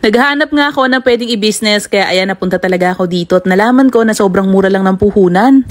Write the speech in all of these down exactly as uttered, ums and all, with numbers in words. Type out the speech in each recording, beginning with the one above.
Naghahanap nga ako ng pwedeng i-business kaya ayan, napunta talaga ako dito at nalaman ko na sobrang mura lang ng puhunan.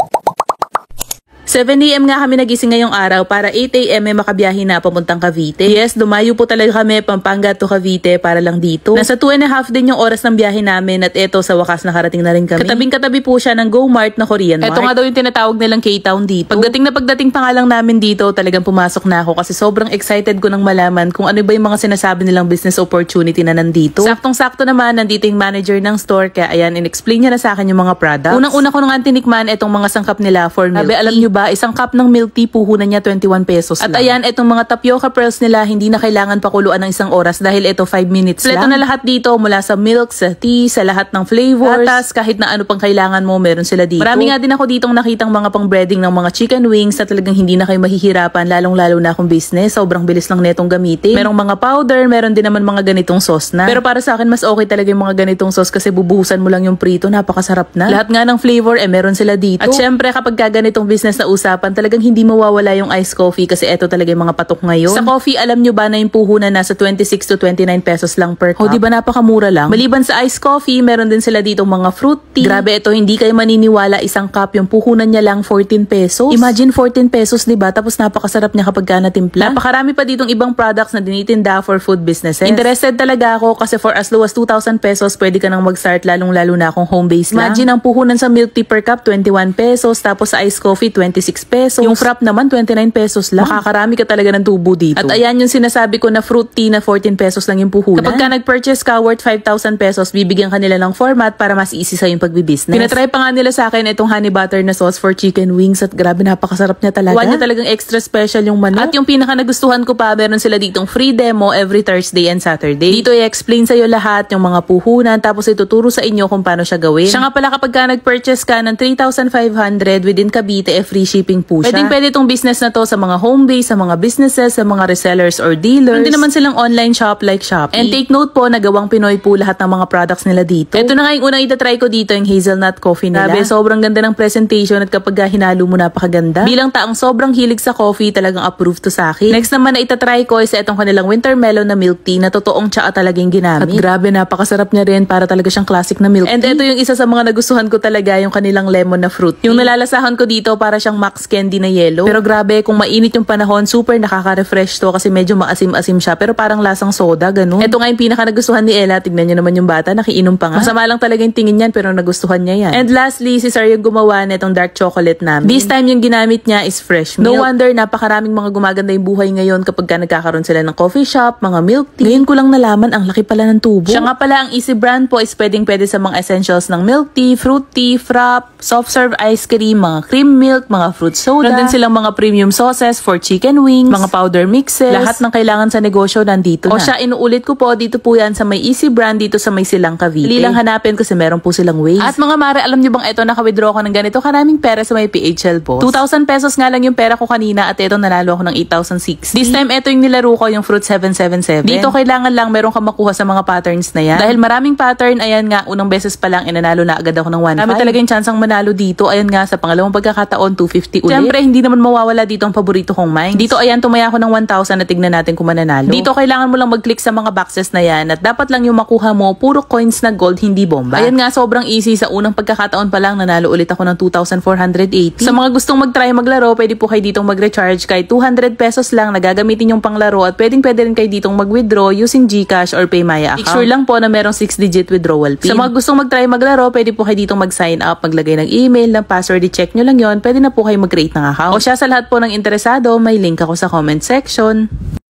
seven A M nga kami nagising ngayong araw para eight A M eh makabiyahe na papuntang Cavite. Yes, dumayo po talaga kami Pampanga to Cavite para lang dito. Nasa two and a half din yung oras ng biyahe namin at eto sa wakas nakarating na rin kami. Katabing-katabi po siya ng Go Mart na Korean Mart. Eto nga daw yung tinatawag nilang K-Town dito. Pagdating na pagdating pa nga lang namin dito, talagang pumasok na ako kasi sobrang excited ko nang malaman kung ano ba yung mga sinasabi nilang business opportunity na nandito. Saktong-sakto naman, nandito yung manager ng store kaya ayan, in-explain niya na sa akin yung mga products. Unang-una ko nang antinikman etong mga sangkap nila for milk tea. Alam nyo ba, isang cup ng milk tea puhunan niya twenty-one pesos At lang. Ayan, etong mga tapioca pearls nila hindi na kailangan pakuluan ng isang oras dahil ito five minutes lang. Ito na lahat dito mula sa milk, sa tea, sa lahat ng flavors. Gatas, kahit na ano pang kailangan mo, meron sila dito. Marami nga din ako ditong nakitang mga pang breading ng mga chicken wings na talagang hindi na kayo mahihirapan, lalong-lalo na akong business. Sobrang bilis lang netong gamitin. Merong mga powder, meron din naman mga ganitong sauce na. Pero para sa akin, mas okay talaga yung mga ganitong sauce kasi bubuhusan mo lang yung prito, napakasarap na. Lahat nga ng flavor, eh meron sila dito. At syempre, kapag ganitong business na usapan, talagang hindi mawawala yung iced coffee kasi eto talaga yung mga patok ngayon. Sa coffee, alam nyo ba na yung puhunan nasa twenty-six to twenty-nine pesos lang per cup? O, di ba napakamura lang? Maliban sa iced coffee, meron din sila ditong mga fruit tea. Grabe, ito hindi kayo maniniwala, isang cup yung puhunan niya lang fourteen pesos. Imagine fourteen pesos, di ba? Tapos napakasarap niya kapag ka natimpla. Napakarami pa ditong ibang products na dinitinda for food businesses. Interested talaga ako kasi for as low as two thousand pesos, pwede ka nang mag-start, lalong-lalo na kung home base lang. Imagine ang puhunan sa milk tea per cup, twenty-one pesos, tapos sa iced coffee, twenty-six pesos. Yung frap naman, twenty-nine pesos lang. Makakarami ka talaga ng tubo dito. At ayan yung sinasabi ko na fruit tea na fourteen pesos lang yung puhunan. Kapag ka nag-purchase ka worth five thousand pesos, bibigyan ka nila ng format para mas easy sa yung pagbibusiness. Pinatry pa nga nila sa akin itong honey butter na sauce for chicken wings at grabe, napakasarap niya talaga. Huwag niya talagang extra special yung manok. At yung pinaka nagustuhan ko pa, meron sila ditong free demo every Thursday and Saturday. Dito i-explain sa'yo lahat yung mga puhunan tapos ituturo sa inyo kung paano siya gawin. Siya nga pala, kapag ka nag-purchase ka ng three thousand five hundred within Cavite, eh free shipping po siya. Pwedeng pwede itong business na to sa mga home base, sa mga businesses, sa mga resellers or dealers. Hindi naman silang online shop like Shopee. And take note po, nagawang Pinoy po lahat ng mga products nila dito. Ito na nga yung unang itatry ko dito, yung hazelnut coffee nila. Grabe, sobrang ganda ng presentation at kapag hinalo mo, napakaganda. Bilang taong sobrang hilig sa coffee, talagang approved to sa akin. Next naman na itatry ko is itong kanilang winter melon na milk tea na totoong tsaa talagang ginamit. At grabe, napakasarap niya rin, para talaga siyang classic na milk tea. And ito yung isa sa mga nagustuhan ko talaga, yung kanilang lemon na fruit tea. Yung nalalasahan ko dito, para siyang max candy na yellow. Pero grabe, kung mainit yung panahon, super nakaka-refresh to kasi medyo maasim-asim siya pero parang lasang soda, ganun. Ito nga yung pinaka nagustuhan ni Ella. Tignan nyo naman yung bata, nakiinom pa nga. Masama lang talaga yung tingin yan pero nagustuhan niya yan. And lastly, si Sir yung gumawa nitong dark chocolate namin. This time yung ginamit niya is fresh milk. No wonder napakaraming mga gumaganda yung buhay ngayon kapag ka nagkakaroon sila ng coffee shop, mga milk tea. Ngayon ko lang nalaman, ang laki pala ng tubo. Siya nga pala, ang Easy brand po is pwedeng pwede sa mga essentials ng milk tea, fruit tea, frap, soft serve ice cream, mga cream milk, mga fruit soda. Meron din silang mga premium sauces for chicken wings, mga powder mixes, lahat ng kailangan sa negosyo nandito na. O siya, inuulit ko po, dito po yan sa may Easy brand dito sa may Silang Cavite. Dali lang hanapin kasi meron po silang ways. At mga mare, alam nyo bang ito, naka-withdraw ko ng ganito karaming pera sa may P H L Boss. two thousand pesos nga lang yung pera ko kanina at ito nanalo ako ng eight thousand sixty. This time, ito yung nilaro ko, yung Fruit seven seven seven. Dito kailangan lang meron ka makuha sa mga patterns na yan. Dahil maraming pattern, ayan nga, unang beses pa lang inanalo na agad ako ng one five. Kami talaga yung chance ang manalo dito. Ayan nga, sa pangalawang pagkakataon, two fifty ulit. Siyempre, hindi naman mawawala dito ang paborito kong mines. Dito, ayan, tumaya ako ng one thousand na tignan natin kung mananalo. Dito, kailangan mo lang mag-click sa mga boxes na yan at dapat lang yung makuha mo, puro coins na gold, hindi bomba. Ayan nga, sobrang easy. Sa unang pagkakataon pa lang, nanalo ulit ako ng two thousand four hundred eighty. Sa mga gustong mag-try maglaro, pwede po kayo ditong mag-recharge kahit two hundred pesos lang na gagamitin yung panglaro at pwedeng pwede rin kayo ditong mag-withdraw using GCash or Paymaya account. Make sure lang po na merong six digit withdrawal pin. Sa mga gustong mag-try maglaro, pwede po kayo ditong mag-sign up, maglagay ng email, ng password, i-check nyo lang yon. Pwede na po kayo mag-create ng account. O siya, sa lahat po ng interesado, may link ako sa comment section.